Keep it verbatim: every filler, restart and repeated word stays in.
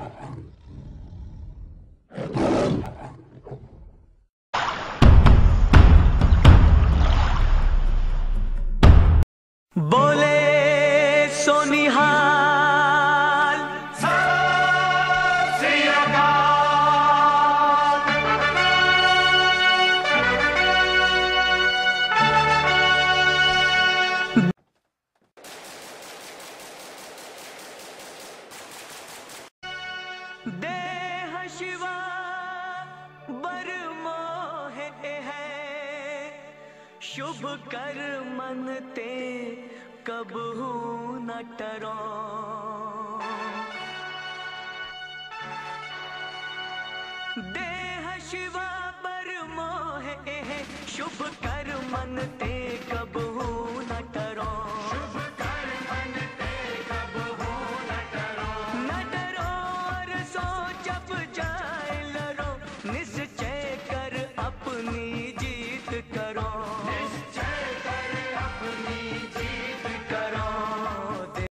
बोले सोनिहाल सत श्री अकाल। देह शिवा बर मोहे है, शुभ कर मन ते कबहू न टरो। देह शिवा बर मोहे है, शुभ कर मन ते कबहू न टरो।